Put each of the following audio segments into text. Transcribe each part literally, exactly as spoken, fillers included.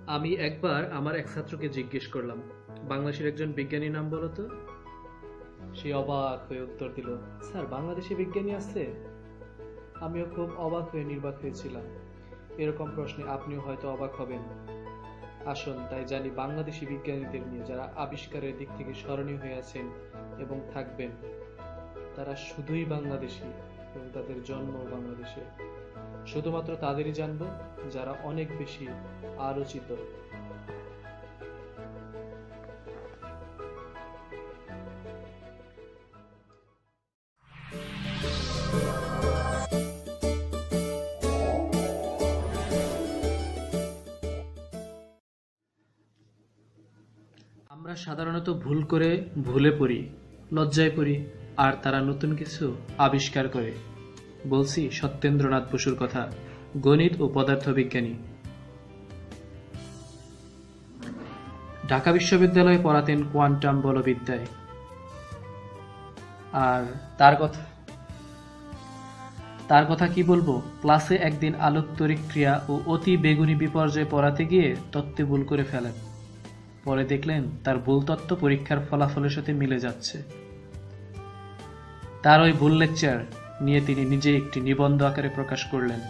আমি একবার আমার এক ছাত্রকে জিজ্ঞেস করলাম, বাংলাদেশের একজন বিজ্ঞানীর নাম বলো তো। সে অবাক হয়ে উত্তর দিল, স্যার বাংলাদেশে বিজ্ঞানী আছে? আমিও খুব অবাক হয়ে নির্বাক হয়েছিলাম। এরকম প্রশ্নে আপনিও হয়তো অবাক হবেন। আসুন তাই জানি বাংলাদেশি বিজ্ঞানীদের নিয়ে, যারা আবিষ্কারের দিক থেকে স্মরণীয় হয়ে আছেন এবং থাকবেন। তারা শুধুই বাংলাদেশি এবং তাদের জন্ম বাংলাদেশে। শুধুমাত্র তাদেরই জানবো যারা অনেক বেশি আলোচিত। আমরা সাধারণত ভুল করে ভুলে পড়ি, লজ্জায় পড়ি, আর তারা নতুন কিছু আবিষ্কার করে। বলছি সত্যেন্দ্রনাথ বসুর কথা, গণিত ও পদার্থবিজ্ঞানী। ঢাকা বিশ্ববিদ্যালয়ে পড়াতেন কোয়ান্টাম বলবিদ্যায়। আর তার কথা তার কথা কি বলবো, ক্লাসে একদিন আলোক তড়িৎ ক্রিয়া ও অতি বেগুনি বিপর্যয় পড়াতে গিয়ে তত্ত্বে ভুল করে ফেলেন। পরে দেখলেন তার ভুল তত্ত্ব পরীক্ষার ফলাফলের সাথে মিলে যাচ্ছে। তার ওই ভুল লেকচার নিয়ে তিনি নিজে একটি নিবন্ধ আকারে প্রকাশ করলেন,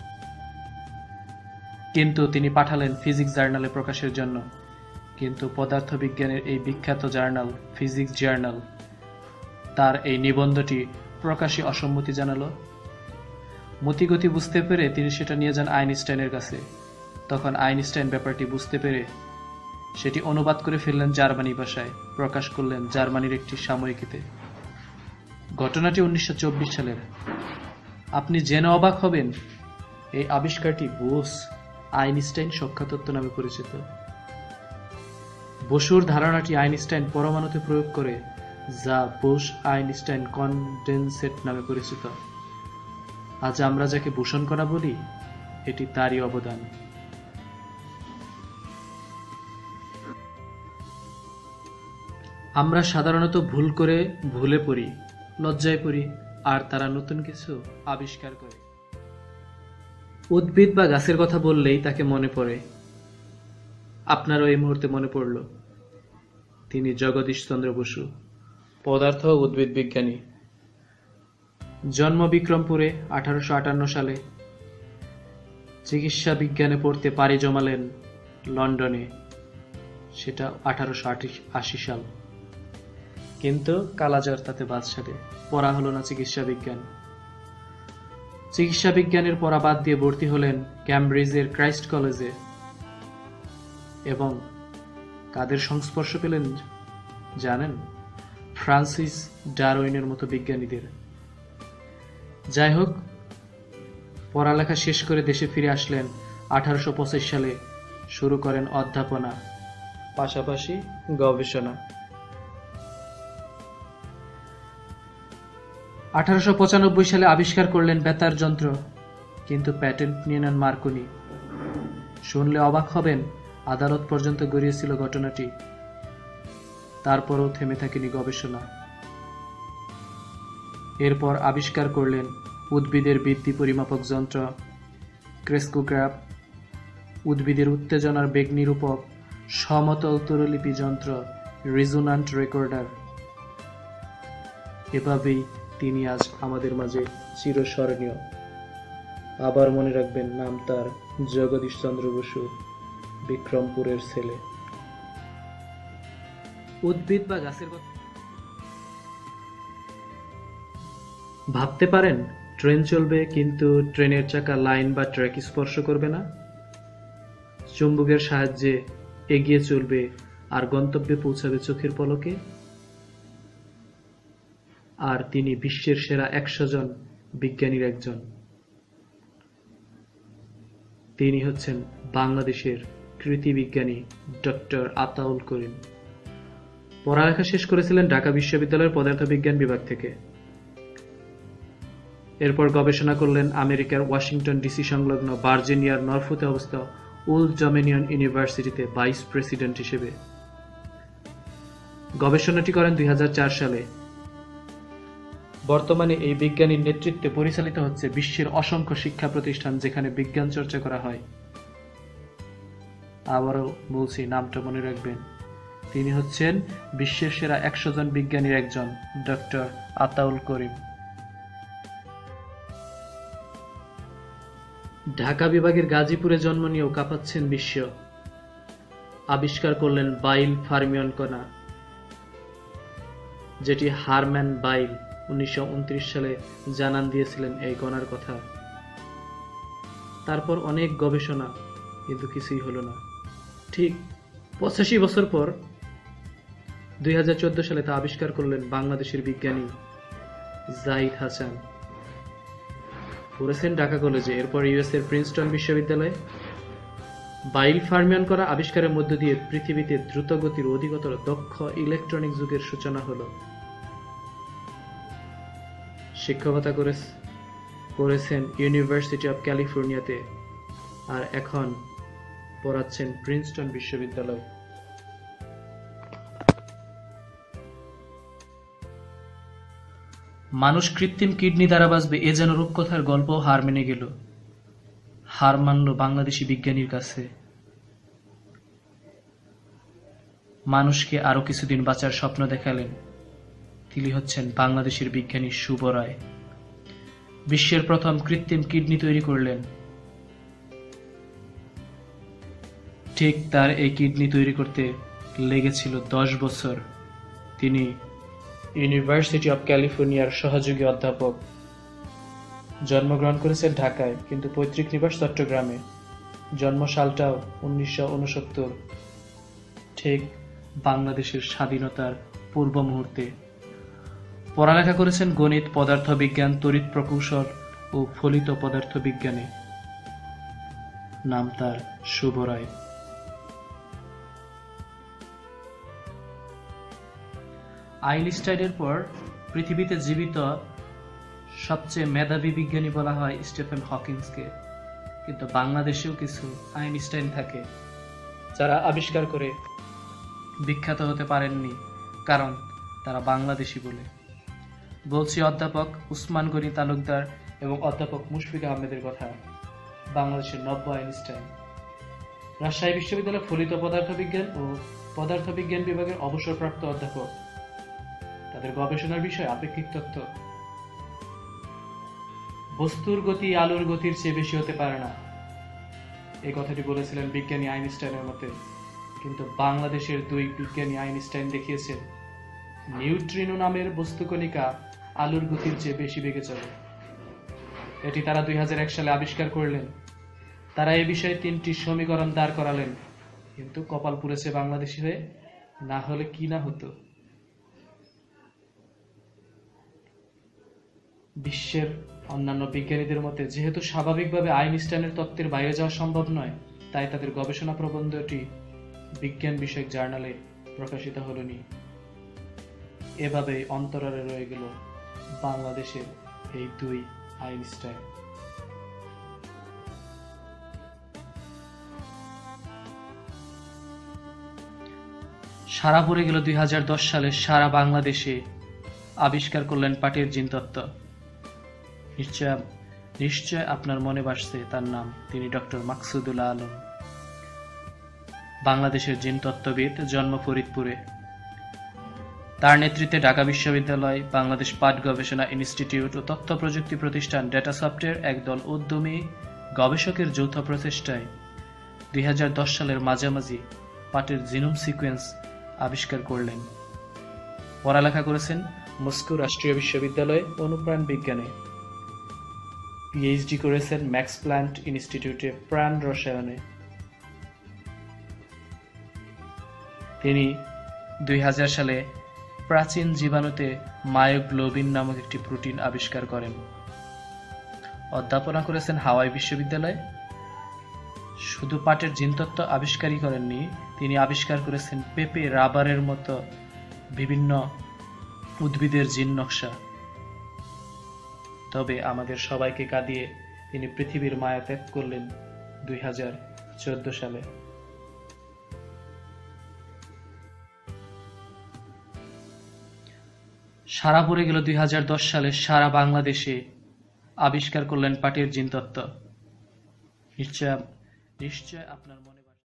কিন্তু তিনি পাঠালেন ফিজিক্স জার্নালে প্রকাশের জন্য। কিন্তু পদার্থবিজ্ঞানের এই বিখ্যাত জার্নাল ফিজিক্স জার্নাল তার এই নিবন্ধটি প্রকাশে অসম্মতি জানালো। মতিগতি বুঝতে পেরে তিনি সেটা নিয়ে যান আইনস্টাইনের কাছে। তখন আইনস্টাইন ব্যাপারটি বুঝতে পেরে সেটি অনুবাদ করে ফেললেন জার্মানি ভাষায়, প্রকাশ করলেন জার্মানির একটি সাময়িকীতে। ঘটনাটি উনিশশো চব্বিশ সালের। আপনি জেনে অবাক হবেন, এই আবিষ্কারটি বোস আইনস্টাইন সংখ্যাতত্ত্ব নামে পরিচিত। বসুর ধারণাটি আইনস্টাইন পরমাণুতে প্রয়োগ করে, যা বোস আইনস্টাইন কনডেনসেট নামে পরিচিত। আজ আমরা যাকে ভূষণ কণা বলি, এটি তারই অবদান। আমরা সাধারণত ভুল করে ভুলে পড়ি, লজ্জায় পড়ি, আর তারা নতুন কিছু আবিষ্কার করে। উদ্ভিদ বা গাছের কথা বললেই তাকে মনে পড়ে। আপনারও এই মুহূর্তে মনে পড়ল, তিনি জগদীশ চন্দ্র বসু, পদার্থ ও উদ্ভিদ বিজ্ঞানী। জন্ম বিক্রমপুরে আঠারোশো আটান্ন সালে। চিকিৎসা বিজ্ঞানে পড়তে পাড়ি জমালেন লন্ডনে, সেটা আঠারোশো আশি সাল। কিন্তু কালাজ্বর তাতে বাদ সাধে, পড়া হলো না চিকিৎসা বিজ্ঞান। চিকিৎসা বিজ্ঞানের পড়া বাদ দিয়ে ভর্তি হলেন ক্যামব্রিজের ক্রাইস্ট কলেজে। এবং কাদের সংস্পর্শ পেলেন জানেন? ফ্রান্সিস ডারউইনের মতো বিজ্ঞানীদের। যাই হোক, পড়ালেখা শেষ করে দেশে ফিরে আসলেন। আঠারোশো পঁচিশ সালে শুরু করেন অধ্যাপনা, পাশাপাশি গবেষণা। আঠারোশো পঁচানব্বই সালে আবিষ্কার করলেন বেতার যন্ত্র, কিন্তু প্যাটেন্ট নিয়ে নেন মার্কনি। শুনলে অবাক হবেন, আদালত পর্যন্ত গড়িয়েছিল ঘটনাটি। তারপরও থেমে থাকেনি গবেষণা। এরপর আবিষ্কার করলেন উদ্ভিদের বৃদ্ধি পরিমাপক যন্ত্র, ক্রেস্কোগ্রাফ, উদ্ভিদের উত্তেজনার বেগ নিরূপক, সমতল তরলিপি যন্ত্র, রেজোন্যান্ট রেকর্ডার। এভাবেই তিনি আজ আমাদের মাঝে চিরস্মরণীয়। আবার মনে রাখবেন, নাম তার জগদীশ চন্দ্র বসু, বিক্রমপুরের ছেলে। উদ্ভিদ বা গাছের কথা ভাবতে পারেন, ট্রেন চলবে কিন্তু ট্রেনের চাকা লাইন বা ট্র্যাক স্পর্শ করবে না। চুম্বকের সাহায্যে এগিয়ে চলবে আর গন্তব্যে পৌঁছাবে চোখের পলকে। আর তিনি বিশ্বের সেরা একশো জন বিজ্ঞানীর একজন। তিনি হচ্ছেন বাংলাদেশের কৃতি বিজ্ঞানী ডক্টর আতাউল করিম। পড়ালেখা শেষ করেছিলেন ঢাকা বিশ্ববিদ্যালয়ের পদার্থবিজ্ঞান বিভাগ থেকে। এরপর গবেষণা করলেন আমেরিকার ওয়াশিংটন ডিসি সংলগ্ন ভার্জিনিয়ার নরফোতে অবস্থিত ওল্ড ডমিনিয়ন ইউনিভার্সিটিতে ভাইস প্রেসিডেন্ট হিসেবে। গবেষণাটি করেন দুই হাজার চার সালে। বর্তমানে এই বিজ্ঞানীর নেতৃত্বে পরিচালিত হচ্ছে বিশ্বের অসংখ্য শিক্ষা প্রতিষ্ঠান, যেখানে বিজ্ঞান চর্চা করা হয়। আবারও বলছি, নামটা মনে রাখবেন। তিনি হচ্ছেন বিশ্বের সেরা একশো জন বিজ্ঞানীর একজন, ডক্টর আতাউল করিম। ঢাকা বিভাগের গাজীপুরে জন্ম নিয়েও কাঁপাচ্ছেন বিশ্ব। আবিষ্কার করলেন বাইল ফার্মিয়ন কণা, যেটি হারম্যান বাইল উনিশশো উনত্রিশ সালে জানান দিয়েছিলেন এই কণার কথা। তারপর অনেক গবেষণা, কিন্তু কিছুই হলো না। ঠিক পঁচাশি বছর পর দুই হাজার চোদ্দ সালে তা আবিষ্কার করলেন বাংলাদেশের বিজ্ঞানী জাহিদ হাসান। পড়েছেন ঢাকা কলেজে, এরপর ইউএস এর প্রিন্সটন বিশ্ববিদ্যালয়ে। বাইল ফার্মিয়ন করা আবিষ্কারের মধ্য দিয়ে পৃথিবীতে দ্রুত গতির অধিকতর দক্ষ ইলেকট্রনিক যুগের সূচনা হলো। শিক্ষকতা করেছেন ইউনিভার্সিটি অব ক্যালিফোর্নিয়াতে, আর এখন পড়াচ্ছেন প্রিন্সটন বিশ্ববিদ্যালয়। মানুষ কৃত্রিম কিডনি দ্বারা বাঁচবে, এ যেন রূপকথার গল্প হার মেনে গেল। হার মানল বাংলাদেশি বিজ্ঞানীর কাছে। মানুষকে আরো কিছুদিন বাঁচার স্বপ্ন দেখালেন। তিনি হচ্ছেন বাংলাদেশের বিজ্ঞানী শুভ রায়। বিশ্বের প্রথম কৃত্রিম কিডনি তৈরি করলেন। ঠিক তার এই কিডনি তৈরি করতে লেগেছিল দশ বছর। তিনি ইউনিভার্সিটি অব ক্যালিফোর্নিয়ার সহযোগী অধ্যাপক। জন্মগ্রহণ করেছেন ঢাকায়, কিন্তু পৈতৃক নিবাস চট্টগ্রামে। জন্মসালটাও উনিশশো উনসত্তর, ঠিক বাংলাদেশের স্বাধীনতার পূর্ব মুহূর্তে। পড়ালেখা করেছেন গণিত, পদার্থবিজ্ঞান, তড়িৎ প্রকৌশল ও ফলিত পদার্থবিজ্ঞানে। নাম তার শুভ রায়। আইনস্টাইনের পর পৃথিবীতে জীবিত সবচেয়ে মেধাবী বিজ্ঞানী বলা হয় স্টিফেন হকিংসকে, কিন্তু বাংলাদেশেও কিছু আইনস্টাইন থাকে যারা আবিষ্কার করে বিখ্যাত হতে পারেননি, কারণ তারা বাংলাদেশি বলে। বলছি অধ্যাপক উসমান গনি তালুকদার এবং অধ্যাপক মুশফিক আহমেদের কথা, বাংলাদেশের নব্য আইনস্টাইন। রাজশাহী বিশ্ববিদ্যালয়ের ফলিত পদার্থবিজ্ঞান ও পদার্থবিজ্ঞান বিভাগের অবসরপ্রাপ্ত অধ্যাপক। তাদের গবেষণার বিষয় আপেক্ষিক তত্ত্ব। বস্তুর গতি আলোর গতির চেয়ে বেশি হতে পারে না, এই কথাটি বলেছিলেন বিজ্ঞানী আইনস্টাইনের মতে। কিন্তু বাংলাদেশের দুই বিজ্ঞানী আইনস্টাইন দেখিয়েছেন নিউট্রিনো নামের বস্তুকণিকা আলোর গতির চেয়ে বেশি বেগে চলে। এটি তারা দুই হাজার এক সালে আবিষ্কার করলেন। তারা এ বিষয়ে তিনটি সমীকরণ দাঁড় করালেন, কিন্তু কপাল পুড়েছে বাংলাদেশি হয়ে, না হলে কি না হতো। বিশ্বের অন্যান্য বিজ্ঞানীদের মতে যেহেতু স্বাভাবিকভাবে আইনস্টাইনের তত্ত্বের বাইরে যাওয়া সম্ভব নয়, তাই তাদের গবেষণা প্রবন্ধটি বিজ্ঞান বিষয়ক জার্নালে প্রকাশিত হলনি। এভাবে অন্তরালে রয়ে গেল বাংলাদেশের এই দুই আইনস্টাইন। সারা পড়ে গেল দুই হাজার দশ সালে সারা বাংলাদেশে আবিষ্কার করলেন পাটির জিন তত্ত্ব। নিশ্চয় নিশ্চয় আপনার মনে ভাসছে তার নাম, তিনি ডক্টর মাকসুদুল আলম। বাংলাদেশের জিন তত্ত্ববিদ, জন্ম ফরিদপুরে। তার নেতৃত্বে ঢাকা বিশ্ববিদ্যালয়, বাংলাদেশ পাট গবেষণা ইনস্টিটিউট ও তথ্য প্রযুক্তি প্রতিষ্ঠান ডেটাসফটের একদল উদ্যমী গবেষকের যৌথ প্রচেষ্টায় দুই হাজার দশ সালের মাঝামাঝি পাটের জিনোম সিকোয়েন্স আবিষ্কার করলেন। পড়ালেখা করেছেন মস্কো রাষ্ট্রীয় বিশ্ববিদ্যালয়ে অনুপ্রাণ বিজ্ঞানে। পিএইচডি করেছেন ম্যাক্স প্ল্যান্ট ইনস্টিটিউটে প্রাণ রসায়নে। তিনি দুই হাজার সালে প্রাচীন জীবাণুতে মায়োগ্লোবিন নামক একটি প্রোটিন আবিষ্কার করেন। অধ্যাপনা করেছেন হাওয়াই বিশ্ববিদ্যালয়ে। শুধু পাটের জিনতত্ত্ব আবিষ্কারই করেননি, তিনি আবিষ্কার করেছেন পেঁপে, রাবারের মতো বিভিন্ন উদ্ভিদের জিন নকশা। তবে আমাদের সবাইকে কাঁদিয়ে তিনি পৃথিবীর মায়া ত্যাগ করলেন দুই হাজার চোদ্দ সালে। সারা পড়ে গেল দুই হাজার দশ সালে সারা বাংলাদেশে আবিষ্কার করলেন পাটের জিনতত্ত্ব। নিশ্চয় নিশ্চয় আপনার মনে